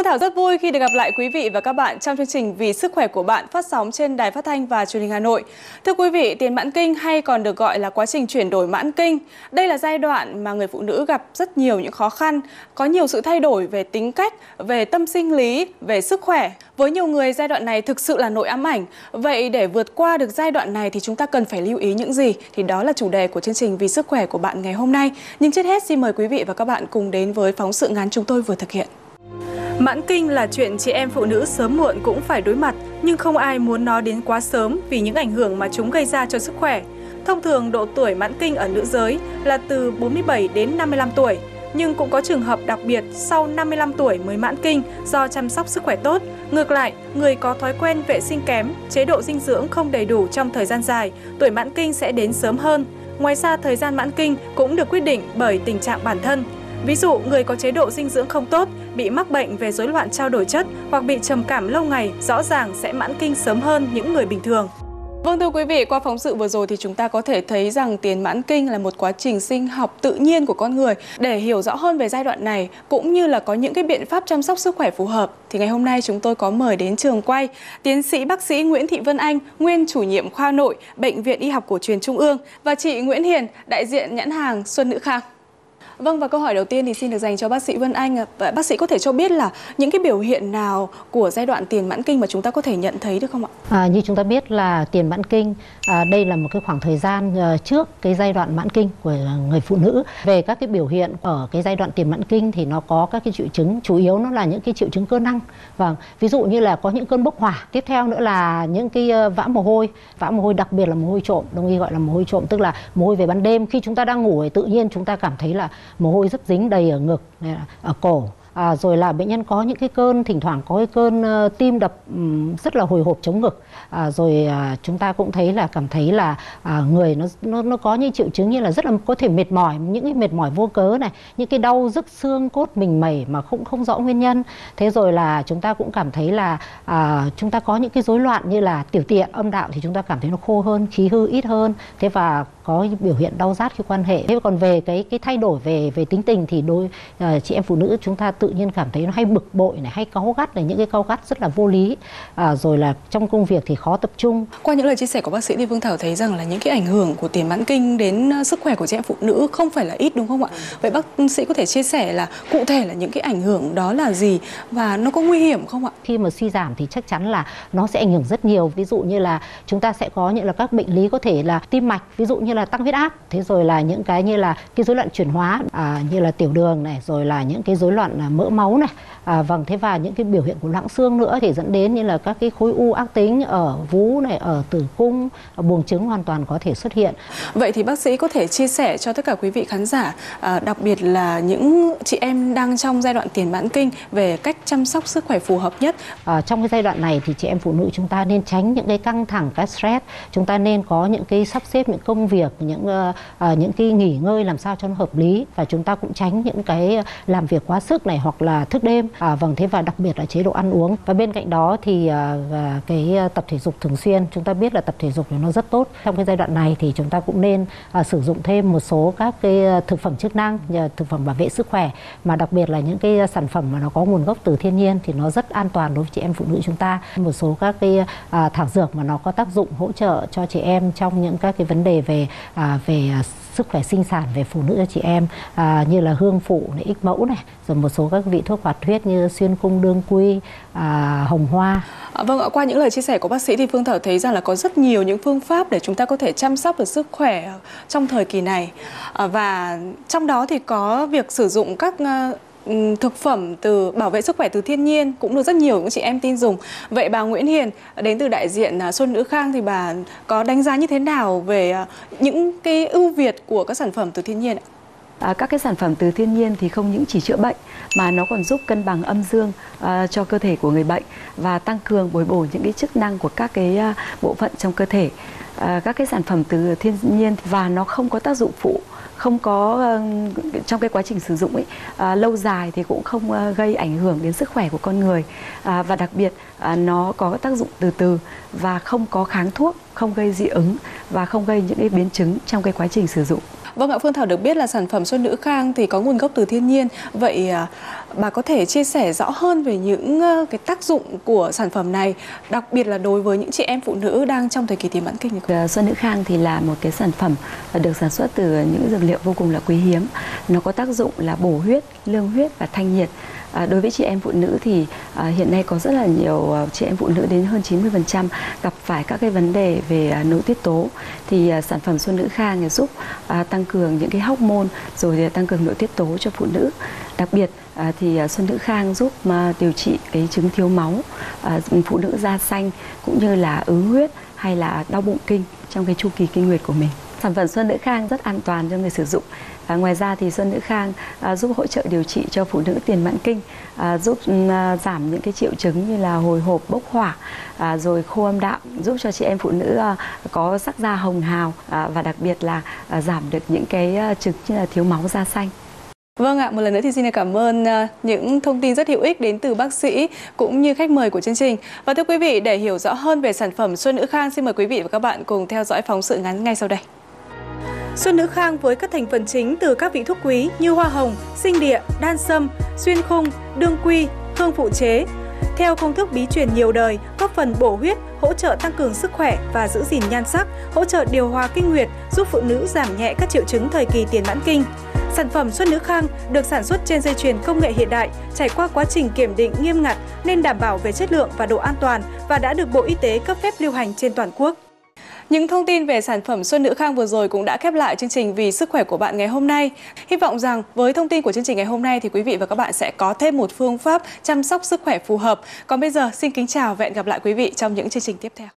Thảo rất vui khi được gặp lại quý vị và các bạn trong chương trình Vì sức khỏe của bạn phát sóng trên Đài Phát thanh và Truyền hình Hà Nội. Thưa quý vị, tiền mãn kinh hay còn được gọi là quá trình chuyển đổi mãn kinh. Đây là giai đoạn mà người phụ nữ gặp rất nhiều những khó khăn, có nhiều sự thay đổi về tính cách, về tâm sinh lý, về sức khỏe. Với nhiều người, giai đoạn này thực sự là nỗi ám ảnh. Vậy để vượt qua được giai đoạn này thì chúng ta cần phải lưu ý những gì? Thì đó là chủ đề của chương trình Vì sức khỏe của bạn ngày hôm nay. Nhưng trước hết xin mời quý vị và các bạn cùng đến với phóng sự ngắn chúng tôi vừa thực hiện. Mãn kinh là chuyện chị em phụ nữ sớm muộn cũng phải đối mặt, nhưng không ai muốn nó đến quá sớm vì những ảnh hưởng mà chúng gây ra cho sức khỏe. Thông thường độ tuổi mãn kinh ở nữ giới là từ 47 đến 55 tuổi, nhưng cũng có trường hợp đặc biệt sau 55 tuổi mới mãn kinh do chăm sóc sức khỏe tốt. Ngược lại, người có thói quen vệ sinh kém, chế độ dinh dưỡng không đầy đủ trong thời gian dài, tuổi mãn kinh sẽ đến sớm hơn. Ngoài ra, thời gian mãn kinh cũng được quyết định bởi tình trạng bản thân. Ví dụ, người có chế độ dinh dưỡng không tốt, bị mắc bệnh về rối loạn trao đổi chất hoặc bị trầm cảm lâu ngày rõ ràng sẽ mãn kinh sớm hơn những người bình thường. Vâng, thưa quý vị, qua phóng sự vừa rồi thì chúng ta có thể thấy rằng tiền mãn kinh là một quá trình sinh học tự nhiên của con người. Để hiểu rõ hơn về giai đoạn này cũng như là có những cái biện pháp chăm sóc sức khỏe phù hợp thì ngày hôm nay chúng tôi có mời đến trường quay tiến sĩ bác sĩ Nguyễn Thị Vân Anh, nguyên chủ nhiệm khoa nội Bệnh viện Y học cổ truyền Trung ương và chị Nguyễn Hiền, đại diện nhãn hàng Xuân Nữ Khang. Vâng, và câu hỏi đầu tiên thì xin được dành cho bác sĩ Vân Anh. Bác sĩ có thể cho biết là những cái biểu hiện nào của giai đoạn tiền mãn kinh mà chúng ta có thể nhận thấy được không ạ? Như chúng ta biết là tiền mãn kinh, đây là một cái khoảng thời gian trước cái giai đoạn mãn kinh của người phụ nữ. Về các cái biểu hiện ở cái giai đoạn tiền mãn kinh thì nó có các cái triệu chứng, chủ yếu nó là những cái triệu chứng cơ năng. Vâng, ví dụ như là có những cơn bốc hỏa. Tiếp theo nữa là những cái vã mồ hôi đặc biệt là mồ hôi trộm, đồng y gọi là mồ hôi trộm, tức là mồ hôi về ban đêm. Khi chúng ta đang ngủ thì tự nhiên chúng ta cảm thấy là mồ hôi rất dính đầy ở ngực, ở cổ. Rồi là bệnh nhân có những cái cơn, thỉnh thoảng có cái cơn tim đập rất là hồi hộp chống ngực. Rồi chúng ta cũng thấy là cảm thấy là người nó có những triệu chứng như là rất là có thể mệt mỏi, những cái mệt mỏi vô cớ này, những cái đau nhức xương cốt mình mẩy mà không rõ nguyên nhân. Thế rồi là chúng ta cũng cảm thấy là chúng ta có những cái rối loạn như là tiểu tiện, âm đạo thì chúng ta cảm thấy nó khô hơn, khí hư ít hơn. Thế và có biểu hiện đau rát khi quan hệ. Thế còn về cái thay đổi về tính tình thì chị em phụ nữ chúng ta tự nhiên cảm thấy nó hay bực bội này, hay cáu gắt này, những cái cáu gắt rất là vô lý. Rồi là trong công việc thì khó tập trung. Qua những lời chia sẻ của bác sĩ thì Phương Thảo thấy rằng là những cái ảnh hưởng của tiền mãn kinh đến sức khỏe của chị em phụ nữ không phải là ít, đúng không ạ? Vậy bác sĩ có thể chia sẻ là cụ thể là những cái ảnh hưởng đó là gì và nó có nguy hiểm không ạ? Khi mà suy giảm thì chắc chắn là nó sẽ ảnh hưởng rất nhiều. Ví dụ như là chúng ta sẽ có những là các bệnh lý có thể là tim mạch, ví dụ như là tăng huyết áp. Thế rồi là những cái như là cái rối loạn chuyển hóa, như là tiểu đường này, rồi là những cái rối loạn mỡ máu này. Vâng, thế và những cái biểu hiện của loãng xương nữa thì dẫn đến như là các cái khối u ác tính ở vú này, ở tử cung, ở buồng trứng hoàn toàn có thể xuất hiện. Vậy thì bác sĩ có thể chia sẻ cho tất cả quý vị khán giả, đặc biệt là những chị em đang trong giai đoạn tiền mãn kinh về cách chăm sóc sức khỏe phù hợp nhất. Trong cái giai đoạn này thì chị em phụ nữ chúng ta nên tránh những cái căng thẳng, cái stress. Chúng ta nên có những cái sắp xếp những công việc, những cái nghỉ ngơi làm sao cho nó hợp lý, và chúng ta cũng tránh những cái làm việc quá sức này hoặc là thức đêm. Vâng, thế và đặc biệt là chế độ ăn uống. Và bên cạnh đó thì cái tập thể dục thường xuyên, chúng ta biết là tập thể dục thì nó rất tốt. Trong cái giai đoạn này thì chúng ta cũng nên sử dụng thêm một số các cái thực phẩm chức năng, thực phẩm bảo vệ sức khỏe, mà đặc biệt là những cái sản phẩm mà nó có nguồn gốc từ thiên nhiên thì nó rất an toàn đối với chị em phụ nữ chúng ta. Một số các cái thảo dược mà nó có tác dụng hỗ trợ cho chị em trong những các cái vấn đề về sức khỏe sinh sản, về phụ nữ cho chị em, như là hương phụ này, ích mẫu này, rồi một số các vị thuốc hoạt huyết như xuyên khung đương quy, hồng hoa. Vâng ạ, qua những lời chia sẻ của bác sĩ thì Phương Thảo thấy rằng là có rất nhiều những phương pháp để chúng ta có thể chăm sóc được sức khỏe trong thời kỳ này, và trong đó thì có việc sử dụng các thực phẩm từ bảo vệ sức khỏe từ thiên nhiên cũng được rất nhiều những chị em tin dùng. Vậy bà Nguyễn Hiền đến từ đại diện Xuân Nữ Khang thì bà có đánh giá như thế nào về những cái ưu việt của các sản phẩm từ thiên nhiên ạ? Các cái sản phẩm từ thiên nhiên thì không những chỉ chữa bệnh mà nó còn giúp cân bằng âm dương cho cơ thể của người bệnh và tăng cường bồi bổ những cái chức năng của các cái bộ phận trong cơ thể. Các cái sản phẩm từ thiên nhiên và nó không có tác dụng phụ, không có trong cái quá trình sử dụng lâu dài thì cũng không gây ảnh hưởng đến sức khỏe của con người, và đặc biệt nó có tác dụng từ từ và không có kháng thuốc, không gây dị ứng và không gây những cái biến chứng trong cái quá trình sử dụng. Vâng ạ, Phương Thảo được biết là sản phẩm Xuân Nữ Khang thì có nguồn gốc từ thiên nhiên. Vậy bà có thể chia sẻ rõ hơn về những cái tác dụng của sản phẩm này, đặc biệt là đối với những chị em phụ nữ đang trong thời kỳ tiền mãn kinh? Xuân Nữ Khang thì là một cái sản phẩm được sản xuất từ những dược liệu vô cùng là quý hiếm. Nó có tác dụng là bổ huyết, lương huyết và thanh nhiệt. Đối với chị em phụ nữ thì hiện nay có rất là nhiều chị em phụ nữ, đến hơn 90% gặp phải các cái vấn đề về nội tiết tố. Thì sản phẩm Xuân Nữ Khang giúp tăng cường những cái hormone, rồi tăng cường nội tiết tố cho phụ nữ. Đặc biệt thì Xuân Nữ Khang giúp điều trị cái chứng thiếu máu, phụ nữ da xanh, cũng như là ứ huyết hay là đau bụng kinh trong cái chu kỳ kinh nguyệt của mình. Sản phẩm Xuân Nữ Khang rất an toàn cho người sử dụng. Ngoài ra thì Xuân Nữ Khang giúp hỗ trợ điều trị cho phụ nữ tiền mãn kinh, giúp giảm những cái triệu chứng như là hồi hộp, bốc hỏa, rồi khô âm đạo, giúp cho chị em phụ nữ có sắc da hồng hào, và đặc biệt là giảm được những cái chứng như là thiếu máu, da xanh. Vâng ạ, một lần nữa thì xin cảm ơn những thông tin rất hữu ích đến từ bác sĩ cũng như khách mời của chương trình. Và thưa quý vị, để hiểu rõ hơn về sản phẩm Xuân Nữ Khang, xin mời quý vị và các bạn cùng theo dõi phóng sự ngắn ngay sau đây. Xuân Nữ Khang với các thành phần chính từ các vị thuốc quý như hoa hồng, sinh địa, đan sâm, xuyên khung, đương quy, hương phụ chế. Theo công thức bí truyền nhiều đời, góp phần bổ huyết, hỗ trợ tăng cường sức khỏe và giữ gìn nhan sắc, hỗ trợ điều hòa kinh nguyệt, giúp phụ nữ giảm nhẹ các triệu chứng thời kỳ tiền mãn kinh. Sản phẩm Xuân Nữ Khang được sản xuất trên dây chuyền công nghệ hiện đại, trải qua quá trình kiểm định nghiêm ngặt nên đảm bảo về chất lượng và độ an toàn và đã được Bộ Y tế cấp phép lưu hành trên toàn quốc. Những thông tin về sản phẩm Xuân Nữ Khang vừa rồi cũng đã khép lại chương trình Vì Sức Khỏe của Bạn ngày hôm nay. Hy vọng rằng với thông tin của chương trình ngày hôm nay thì quý vị và các bạn sẽ có thêm một phương pháp chăm sóc sức khỏe phù hợp. Còn bây giờ xin kính chào và hẹn gặp lại quý vị trong những chương trình tiếp theo.